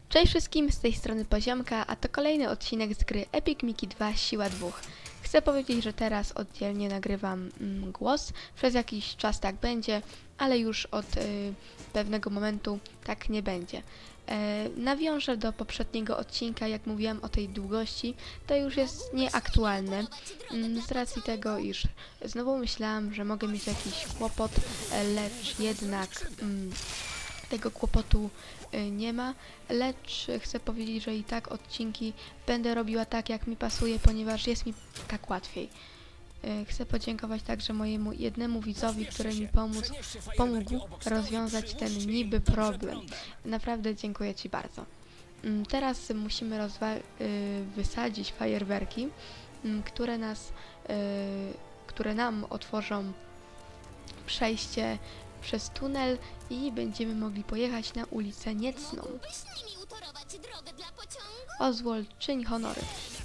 Cześć wszystkim, z tej strony Poziomka, a to kolejny odcinek z gry Epic Mickey 2 Siła 2. Chcę powiedzieć, że teraz oddzielnie nagrywam głos, przez jakiś czas tak będzie, ale już od pewnego momentu tak nie będzie. Nawiążę do poprzedniego odcinka, jak mówiłam o tej długości, to już jest nieaktualne, z racji tego, iż znowu myślałam, że mogę mieć jakiś kłopot, lecz jednak tego kłopotu nie ma, lecz chcę powiedzieć, że i tak odcinki będę robiła tak, jak mi pasuje, ponieważ jest mi tak łatwiej. Chcę podziękować także mojemu jednemu widzowi, który mi pomógł rozwiązać ten niby problem. Naprawdę dziękuję Ci bardzo. Teraz musimy wysadzić fajerwerki, które nam otworzą przejście przez tunel i będziemy mogli pojechać na ulicę Niecną. Oswald, czyń honory.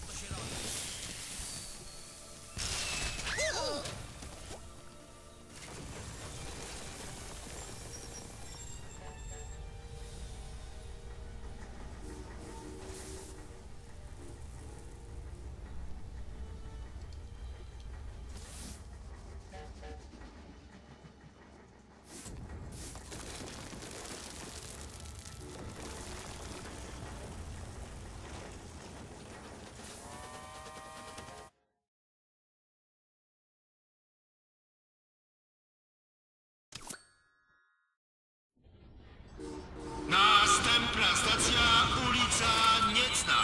Następna stacja, ulica Niecna.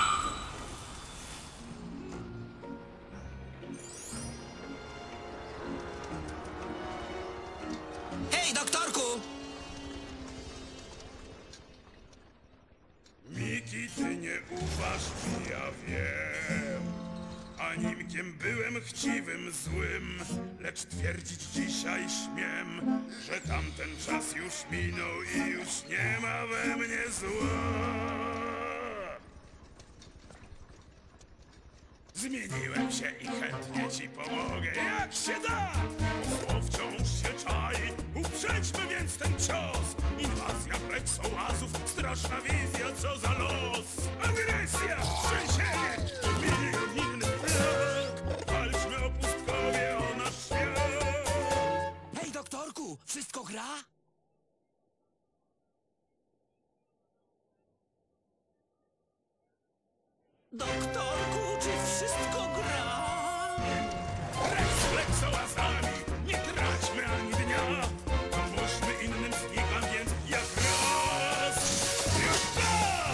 Hej, doktorku! Miki, ty nie ufasz mi, ja wiem. Ani kim byłem chciwym, złym, lecz twierdzić dzisiaj śmiem, że tamten czas już minął i już nie ma we mnie zła. Zmieniłem się i chętnie ci pomogę, jak się da! Zło wciąż się czai, uprzedźmy więc ten cios! Inwazja pleksołazów, straszna wizja, co za los! Agresja, trzęsienie, milion flag! Walczmy o pustkowie, o nasz świat! Hej, doktorku, wszystko gra? Doktorku, czy wszystko gra? Precz z pleksołazami, nie traćmy ani dnia! Pomóżmy innym znikam, więc jak raz! Już czas!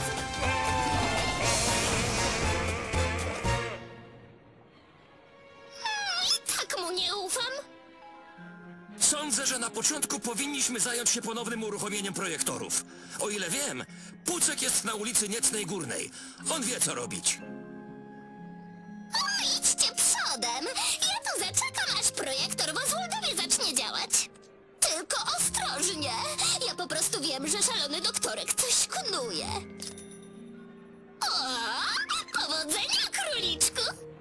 I tak mu nie ufam. Sądzę, że na początku powinniśmy zająć się ponownym uruchomieniem projektorów. O ile wiem, Pucek jest na ulicy Niecnej Górnej. On wie, co robić. O, idźcie przodem. Ja tu zaczekam, aż projektor w Oswaldowie zacznie działać. Tylko ostrożnie. Ja po prostu wiem, że szalony doktorek coś knuje. O, powodzenia, króliczku.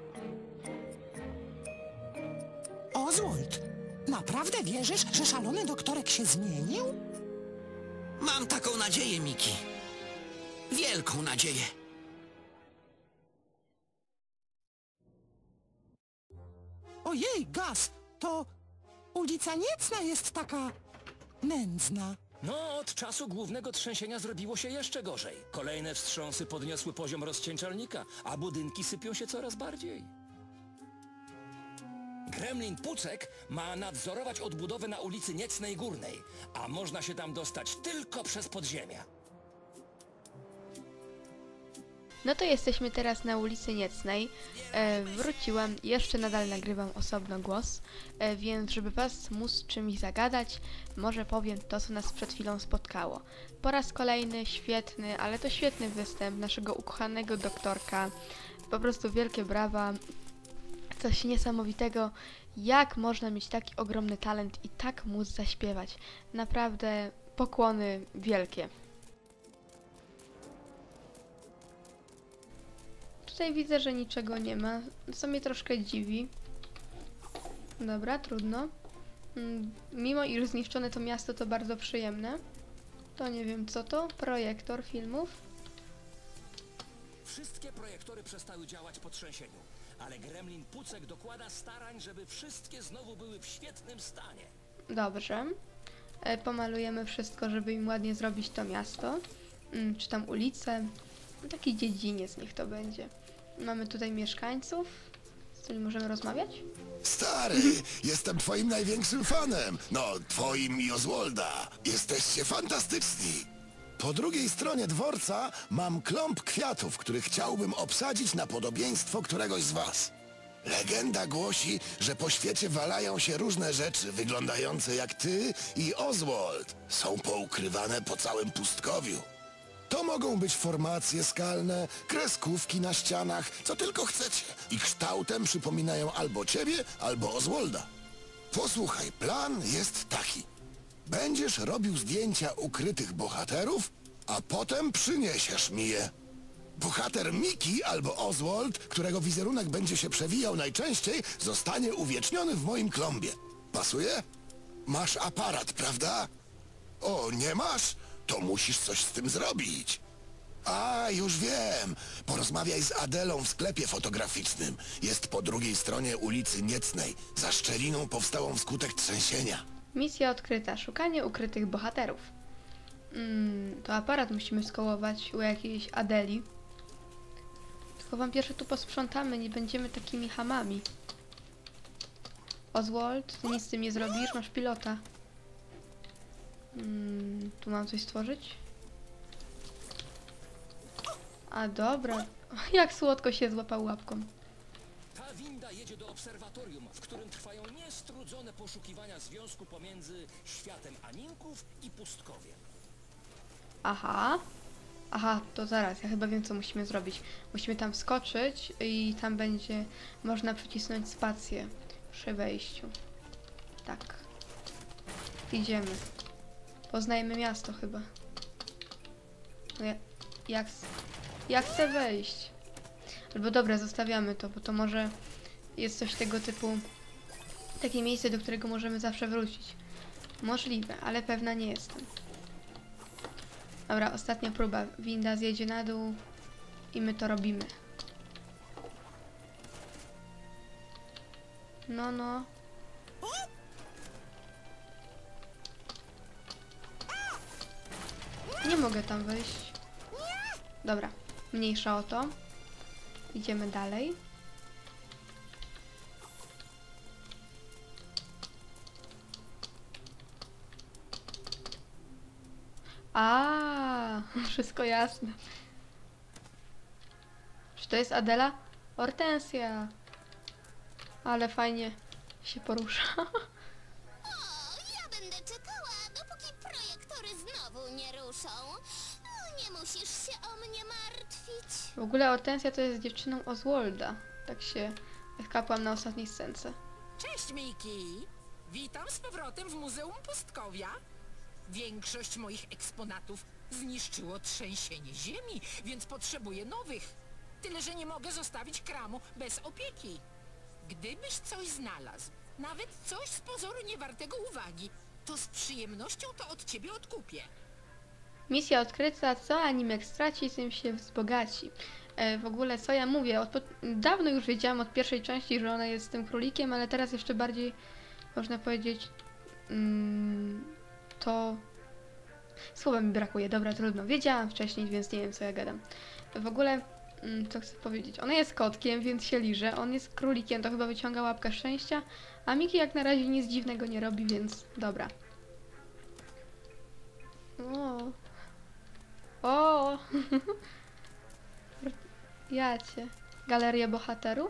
Oswald, naprawdę wierzysz, że szalony doktorek się zmienił? Mam taką nadzieję, Miki. Wielką nadzieję. Ojej, Gaz, to ulica Niecna jest taka nędzna. No, od czasu głównego trzęsienia zrobiło się jeszcze gorzej. Kolejne wstrząsy podniosły poziom rozcieńczalnika, a budynki sypią się coraz bardziej. Gremlin Pucek ma nadzorować odbudowę na ulicy Niecnej Górnej, a można się tam dostać tylko przez podziemia. No to jesteśmy teraz na ulicy Niecnej. Wróciłam, jeszcze nadal nagrywam osobno głos, więc żeby was móc czymś zagadać, może powiem to, co nas przed chwilą spotkało. Po raz kolejny świetny, ale to świetny występ naszego ukochanego doktorka. Po prostu wielkie brawa. Coś niesamowitego, jak można mieć taki ogromny talent i tak móc zaśpiewać. Naprawdę pokłony wielkie. Tutaj widzę, że niczego nie ma, co mnie troszkę dziwi. Dobra, trudno. Mimo iż zniszczone to miasto, to bardzo przyjemne. To nie wiem co to, projektor filmów. Wszystkie projektory przestały działać po trzęsieniu, ale gremlin Pucek dokłada starań, żeby wszystkie znowu były w świetnym stanie. Dobrze. Pomalujemy wszystko, żeby im ładnie zrobić to miasto. Czy tam ulicę. Taki dziedziniec niech to będzie. Mamy tutaj mieszkańców, z którymi możemy rozmawiać. Stary, jestem twoim największym fanem. No, twoim i Oswalda. Jesteście fantastyczni. Po drugiej stronie dworca mam klomp kwiatów, który chciałbym obsadzić na podobieństwo któregoś z was. Legenda głosi, że po świecie walają się różne rzeczy wyglądające jak ty i Oswald. Są poukrywane po całym pustkowiu. To mogą być formacje skalne, kreskówki na ścianach, co tylko chcecie. I kształtem przypominają albo ciebie, albo Oswalda. Posłuchaj, plan jest taki. Będziesz robił zdjęcia ukrytych bohaterów, a potem przyniesiesz mi je. Bohater Mickey albo Oswald, którego wizerunek będzie się przewijał najczęściej, zostanie uwieczniony w moim klombie. Pasuje? Masz aparat, prawda? O, nie masz? To musisz coś z tym zrobić. A, już wiem. Porozmawiaj z Adelą w sklepie fotograficznym. Jest po drugiej stronie ulicy Niecnej, za szczeliną powstałą wskutek trzęsienia. Misja odkryta. Szukanie ukrytych bohaterów. To aparat musimy skołować u jakiejś Adeli. Tylko wampirze tu posprzątamy, nie będziemy takimi chamami. Oswald, ty nic z tym nie zrobisz, masz pilota. Tu mam coś stworzyć? A dobra, jak słodko się złapał łapką. Ta winda jedzie do obserwatorium, w którym trwają niestrudzone poszukiwania związku pomiędzy światem aninków i pustkowiem. Aha. Aha, to zaraz, ja chyba wiem, co musimy zrobić. Musimy tam wskoczyć i tam będzie można przycisnąć spację przy wejściu. Tak. Idziemy. Poznajemy miasto chyba. No ja chcę wejść. Albo dobra, zostawiamy to, bo to może jest coś tego typu... Takie miejsce, do którego możemy zawsze wrócić. Możliwe, ale pewna nie jestem. Dobra, ostatnia próba. Winda zjedzie na dół i my to robimy. No. Nie mogę tam wejść. Dobra, mniejsza o to. Idziemy dalej. A, wszystko jasne. Czy to jest Adela? Hortensja. Ale fajnie się porusza. O, ja będę czekała, dopóki projektory znowu nie ruszą. No, nie musisz się o mnie martwić. W ogóle Hortensja to jest dziewczyną Oswalda. Tak się kapłam na ostatniej scence. Cześć, Miki! Witam z powrotem w Muzeum Pustkowia. Większość moich eksponatów zniszczyło trzęsienie ziemi, więc potrzebuję nowych. Tyle, że nie mogę zostawić kramu bez opieki. Gdybyś coś znalazł, nawet coś z pozoru niewartego uwagi, to z przyjemnością to od ciebie odkupię. Misja odkryta, co Animek straci, tym się wzbogaci. W ogóle co ja mówię, dawno już wiedziałam od pierwszej części, że ona jest tym królikiem, ale teraz jeszcze bardziej można powiedzieć to... Słowa mi brakuje, dobra, trudno. Wiedziałam wcześniej, więc nie wiem, co ja gadam. W ogóle, co chcę powiedzieć, ona jest kotkiem, więc się liże, on jest królikiem, to chyba wyciąga łapkę szczęścia, a Miki jak na razie nic dziwnego nie robi, więc dobra. O! Jacie. Galeria bohaterów?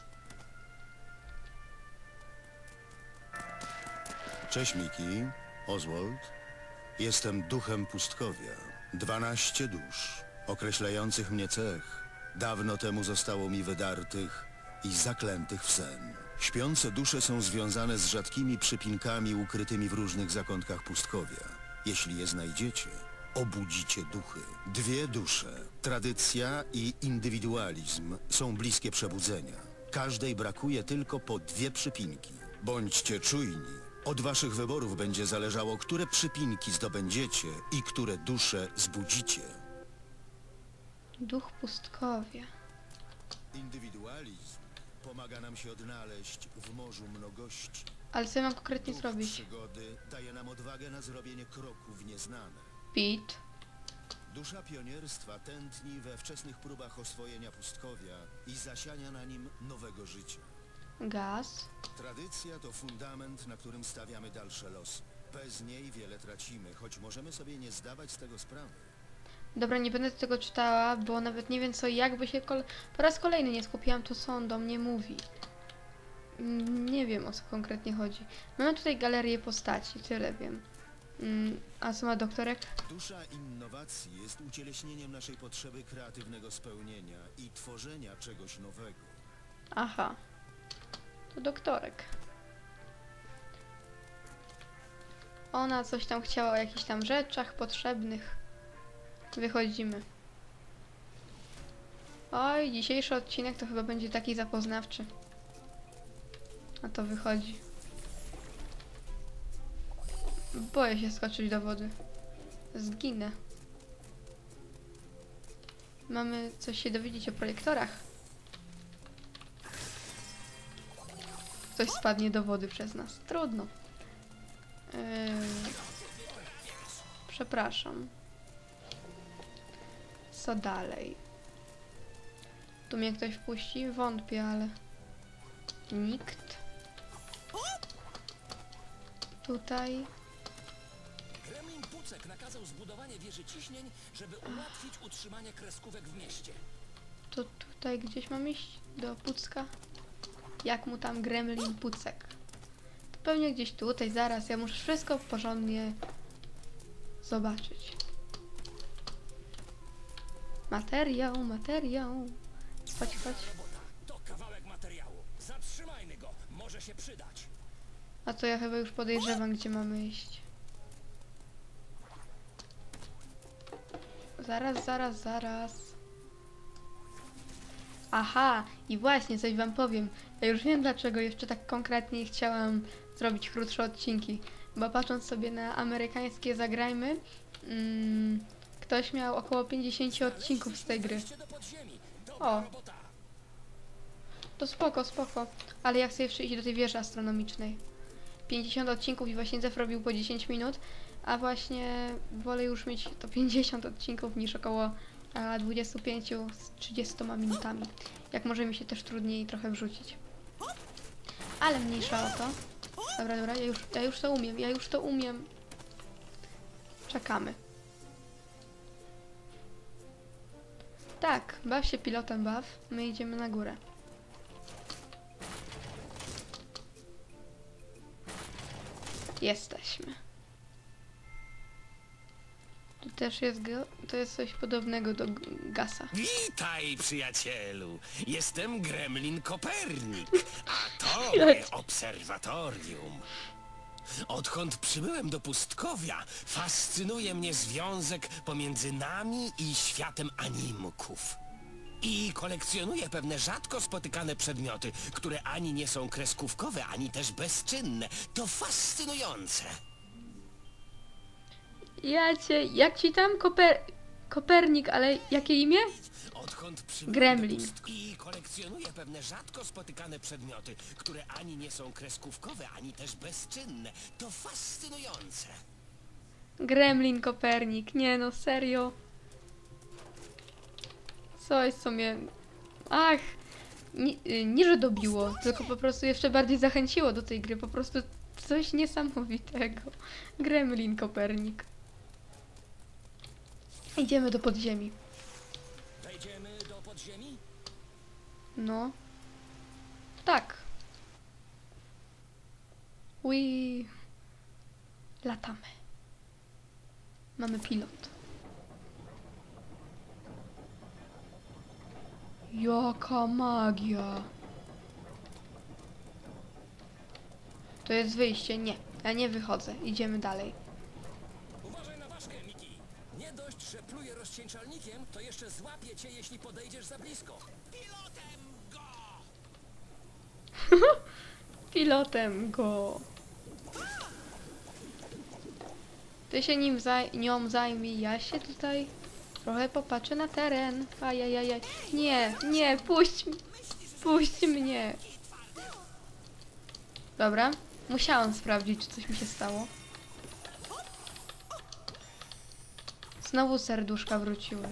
Cześć Miki, Oswald. Jestem duchem pustkowia. 12 dusz, określających mnie cech. Dawno temu zostało mi wydartych i zaklętych w sen. Śpiące dusze są związane z rzadkimi przypinkami ukrytymi w różnych zakątkach pustkowia. Jeśli je znajdziecie, obudzicie duchy. 2 dusze, tradycja i indywidualizm, są bliskie przebudzenia. Każdej brakuje tylko po 2 przypinki. Bądźcie czujni. Od waszych wyborów będzie zależało, które przypinki zdobędziecie i które dusze zbudzicie. Duch pustkowia. Indywidualizm pomaga nam się odnaleźć w morzu mnogości. Ale co ja mam konkretnie Duch zrobić? przygody daje nam odwagę na zrobienie kroku w nieznane. Pit. Dusza pionierstwa tętni we wczesnych próbach oswojenia pustkowia i zasiania na nim nowego życia. Gaz. Tradycja to fundament, na którym stawiamy dalsze losy. Bez niej wiele tracimy, choć możemy sobie nie zdawać z tego sprawy. Dobra, nie będę tego czytała, bo nawet nie wiem co, jakby się po raz kolejny nie skupiłam, to co on do mnie mówi. Nie wiem, o co konkretnie chodzi. Mamy tutaj galerię postaci, tyle wiem. A co ma doktorek? Dusza innowacji jest ucieleśnieniem naszej potrzeby kreatywnego spełnienia i tworzenia czegoś nowego. Aha. To doktorek. Ona coś tam chciała o jakichś tam rzeczach potrzebnych. Wychodzimy. Oj, dzisiejszy odcinek to chyba będzie taki zapoznawczy. A to wychodzi. Boję się skoczyć do wody. Zginę. Mamy coś się dowiedzieć o projektorach. Ktoś spadnie do wody przez nas. Trudno. Przepraszam. Co dalej? Tu mnie ktoś wpuści? Wątpię, ale... Nikt. Tutaj... Gremlin Pucek nakazał zbudowanie wieży ciśnień, żeby ułatwić utrzymanie kreskówek w mieście. To tutaj gdzieś mam iść? Do Pucka? Jak mu tam Gremlin Pucek? To pewnie gdzieś tutaj, zaraz. Ja muszę wszystko porządnie zobaczyć. Materiał, materiał. Chodź, chodź. Robota. To kawałek materiału. Zatrzymajmy go. Może się przydać. A to ja chyba już podejrzewam, gdzie mamy iść. Zaraz, zaraz, zaraz. Aha, i właśnie coś wam powiem. Ja już wiem, dlaczego jeszcze tak konkretnie chciałam zrobić krótsze odcinki. Bo patrząc sobie na amerykańskie Zagrajmy, ktoś miał około 50 odcinków z tej gry. O! To spoko, spoko. Ale ja chcę jeszcze iść do tej wieży astronomicznej. 50 odcinków i właśnie Zef robił po 10 minut, a właśnie wolę już mieć to 50 odcinków niż około 25 z 30 minutami. Jak może mi się też trudniej trochę wrzucić. Ale mniejsza o to. Dobra, dobra, ja już to umiem, ja już to umiem. Czekamy. Tak, baw się pilotem, baw. My idziemy na górę. Jesteśmy. Tu też jest to jest coś podobnego do Gasa. Witaj, przyjacielu. Jestem Gremlin Kopernik, a to moje obserwatorium. Odkąd przybyłem do pustkowia, fascynuje mnie związek pomiędzy nami i światem animków. I kolekcjonuję pewne rzadko spotykane przedmioty, które ani nie są kreskówkowe, ani też bezczynne. To fascynujące. Jak ci tam Kopernik, ale jakie imię? Odkąd przybyłem Gremlin. I kolekcjonuję pewne rzadko spotykane przedmioty, które ani nie są kreskówkowe, ani też bezczynne. To fascynujące. Gremlin Kopernik. Nie no, serio. Coś, co mnie... Ach! Nie, że dobiło, tylko po prostu jeszcze bardziej zachęciło do tej gry. Po prostu coś niesamowitego. Gremlin Kopernik. Idziemy do podziemi. Wejdziemy do podziemi? No. Tak. Latamy. Mamy pilot. Jaka magia. To jest wyjście. Nie. Ja nie wychodzę. Idziemy dalej. Uważaj na ważkę, Miki. Nie dość, że pluje rozcieńczalnikiem, to jeszcze złapie cię, jeśli podejdziesz za blisko. Pilotem go! Pilotem go. Ty się nią zajmij, ja się tutaj Trochę popatrzę na teren. Ajajajaj. Nie, nie, puść mnie. Dobra. Musiałam sprawdzić, czy coś mi się stało. Znowu serduszka wróciły.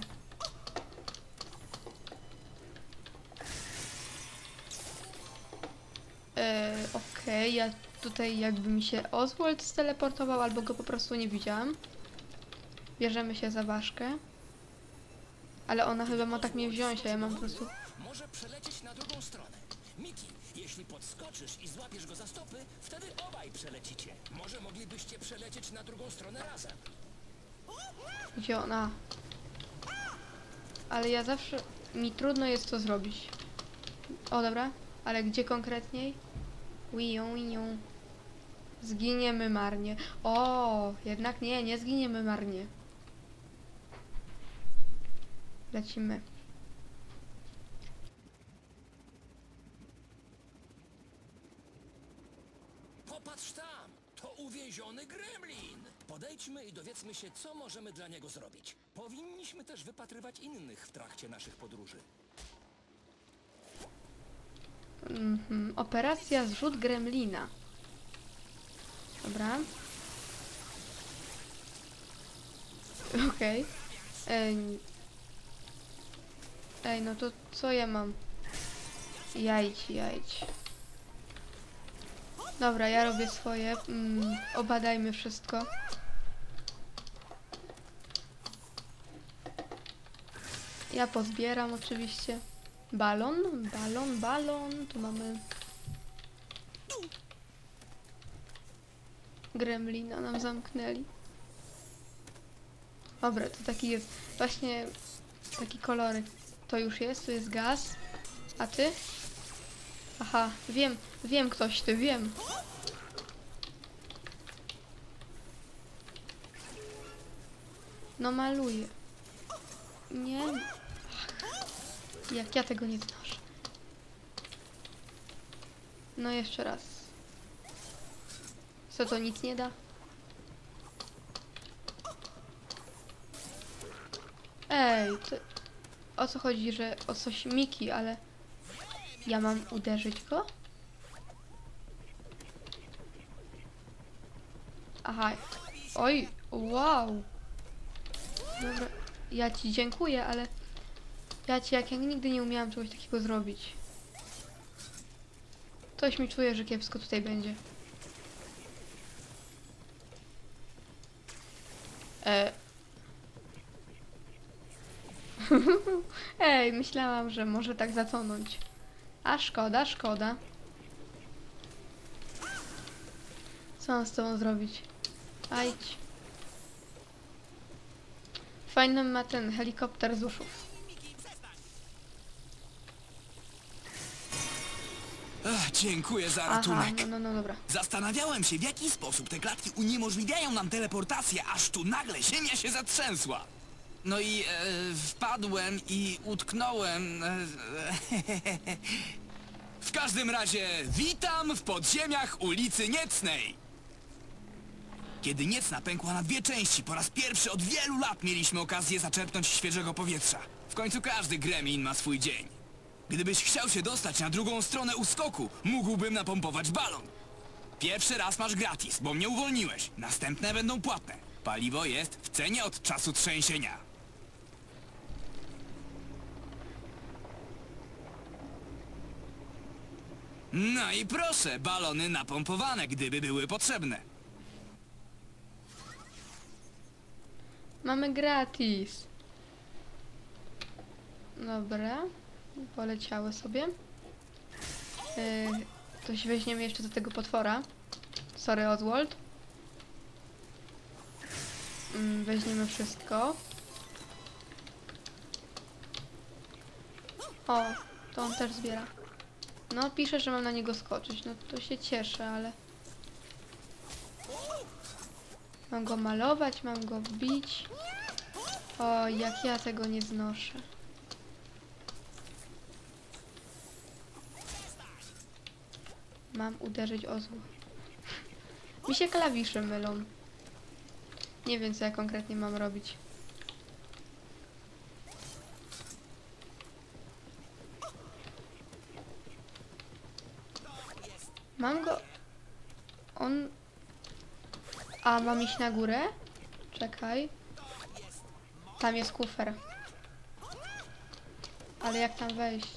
Okej, ja tutaj jakby mi się Oswald steleportował, albo go po prostu nie widziałam. Bierzemy się za ważkę. Ale ona chyba ma tak mnie wziąć, a ja mam po prostu... Może przelecieć na drugą stronę. Miki, jeśli podskoczysz i złapiesz go za stopy, wtedy obaj przelecicie. Może moglibyście przelecieć na drugą stronę razem. Gdzie ona? Ale ja zawsze... Mi trudno jest to zrobić. O, dobra. Ale gdzie konkretniej? Wiją. Zginiemy marnie. O, jednak nie zginiemy marnie. Lecimy. Popatrz tam! To uwięziony gremlin! Podejdźmy i dowiedzmy się, co możemy dla niego zrobić. Powinniśmy też wypatrywać innych w trakcie naszych podróży. Operacja zrzut gremlina. Dobra. Okej. Ej, no to co ja mam? Jajdź. Dobra, ja robię swoje. Obadajmy wszystko. Ja pozbieram oczywiście. Balon. Tu mamy... Gremlina nam zamknęli. Dobra, to taki jest... Właśnie taki kolory. To już jest, tu jest gaz. A ty? Aha, wiem ktoś ty, wiem. No maluję. Nie. Jak ja tego nie znoszę. No jeszcze raz. Co to nic nie da? Ej, to... O co chodzi, że o coś Miki, ale... Ja mam uderzyć go? Aha. Oj, wow. Dobra, ja ci dziękuję, ale... jak ja nigdy nie umiałam czegoś takiego zrobić. Coś mi czuje, że kiepsko tutaj będzie. Ej, myślałam, że może tak zatonąć. A szkoda. Co mam z tobą zrobić? Ajdź. Fajny ma ten helikopter z uszów. Dziękuję za Aha, ratunek. no dobra. Zastanawiałem się, w jaki sposób te klatki uniemożliwiają nam teleportację, aż tu nagle ziemia się zatrzęsła. No i wpadłem i utknąłem. W każdym razie, witam w podziemiach ulicy Niecnej. Kiedy Niecna pękła na dwie części, po raz pierwszy od wielu lat mieliśmy okazję zaczerpnąć świeżego powietrza. W końcu każdy gremlin ma swój dzień. Gdybyś chciał się dostać na drugą stronę uskoku, mógłbym napompować balon. Pierwszy raz masz gratis, bo mnie uwolniłeś. Następne będą płatne. Paliwo jest w cenie od czasu trzęsienia. No i proszę, balony napompowane, gdyby były potrzebne. Mamy gratis. Dobra. Poleciały sobie. Coś weźmiemy jeszcze do tego potwora. Sorry, Oswald. Weźmiemy wszystko. O, to on też zbiera. No, pisze, że mam na niego skoczyć. No, to się cieszę, ale... Mam go malować, mam go wbić. O, jak ja tego nie znoszę. Mam uderzyć o zło. Mi się klawisze mylą. Nie wiem, co ja konkretnie mam robić. Mam go... On... A, mam iść na górę? Czekaj. Tam jest kufer. Ale jak tam wejść?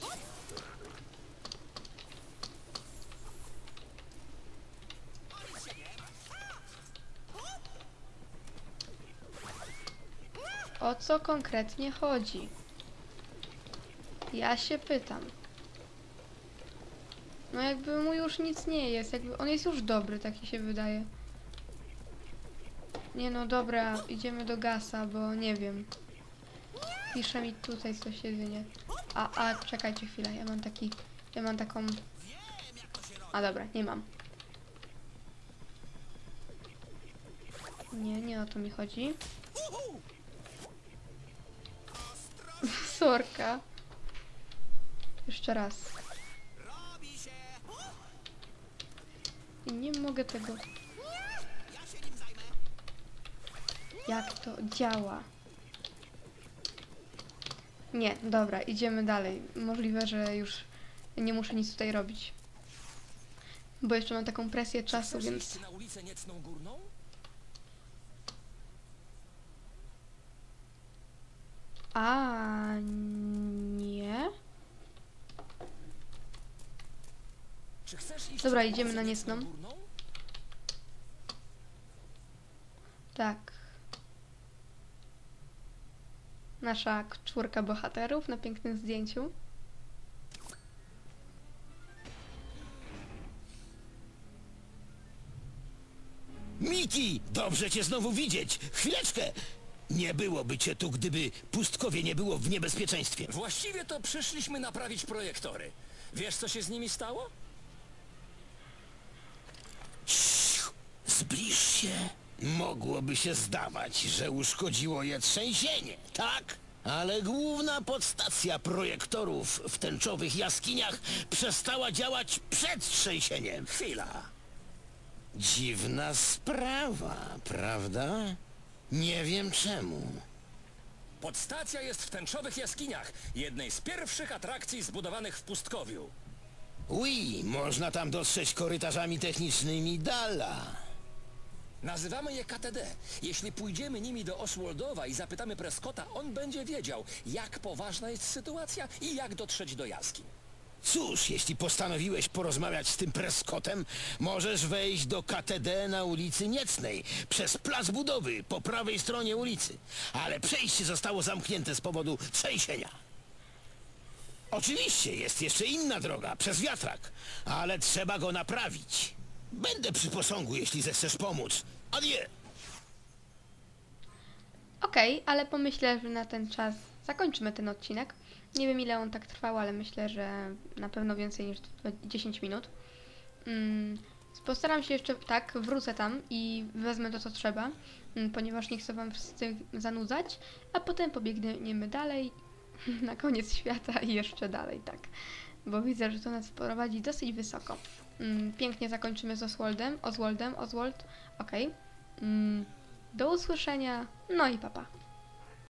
O co konkretnie chodzi? Ja się pytam. No jakby mu już nic nie jest, jakby on jest już dobry, taki się wydaje. Nie no dobra, idziemy do Gasa, bo nie wiem. Pisze mi tutaj coś jedynie. A czekajcie chwilę, ja mam taką... A dobra, nie mam. Nie o to mi chodzi. Sorka. Jeszcze raz. I nie mogę tego... Jak to działa? Nie, dobra, idziemy dalej. Możliwe, że już nie muszę nic tutaj robić. Bo jeszcze mam taką presję czasu, Chcesz więc... iść na ulicę Niecną Górną? A nie? Czy chcesz iść Dobra, na idziemy ulicę na Niecną. Górną? Tak. Nasza czwórka bohaterów na pięknym zdjęciu. Miki, dobrze cię znowu widzieć. Chwileczkę. Nie byłoby cię tu, gdyby pustkowie nie było w niebezpieczeństwie. Właściwie to przyszliśmy naprawić projektory. Wiesz, co się z nimi stało? Ciu, zbliż się. Mogłoby się zdawać, że uszkodziło je trzęsienie, tak? Ale główna podstacja projektorów w tęczowych jaskiniach przestała działać przed trzęsieniem. Chwila. Dziwna sprawa, prawda? Nie wiem czemu. Podstacja jest w tęczowych jaskiniach, jednej z pierwszych atrakcji zbudowanych w Pustkowiu. Ui, można tam dotrzeć korytarzami technicznymi Dala. Nazywamy je KTD. Jeśli pójdziemy nimi do Oswaldowa i zapytamy Prescotta, on będzie wiedział, jak poważna jest sytuacja i jak dotrzeć do jaskiń. Cóż, jeśli postanowiłeś porozmawiać z tym Prescottem, możesz wejść do KTD na ulicy Niecnej, przez plac budowy, po prawej stronie ulicy. Ale przejście zostało zamknięte z powodu trzęsienia. Oczywiście jest jeszcze inna droga, przez wiatrak, ale trzeba go naprawić. Będę przy posągu, jeśli zechcesz pomóc. Adieu! Okej, ale pomyślę, że na ten czas zakończymy ten odcinek. Nie wiem ile on tak trwał, ale myślę, że na pewno więcej niż 10 minut. Postaram się jeszcze, tak, wrócę tam i wezmę to co trzeba, ponieważ nie chcę wam wszyscy zanudzać, a potem pobiegniemy dalej, na koniec świata i jeszcze dalej, tak. Bo widzę, że to nas prowadzi dosyć wysoko. Pięknie zakończymy z Oswald, okej. Do usłyszenia, no i papa.